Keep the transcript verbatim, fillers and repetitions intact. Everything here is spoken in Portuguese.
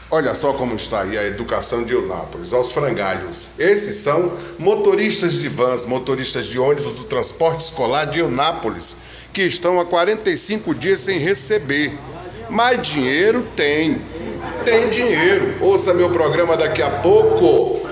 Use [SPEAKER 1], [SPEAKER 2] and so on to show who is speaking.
[SPEAKER 1] Olha só como está aí a educação de Eunápolis, aos frangalhos. Esses são motoristas de vans, motoristas de ônibus do transporte escolar de Eunápolis, que estão há quarenta e cinco dias sem receber. Mas dinheiro tem, tem dinheiro. Ouça meu programa daqui a pouco.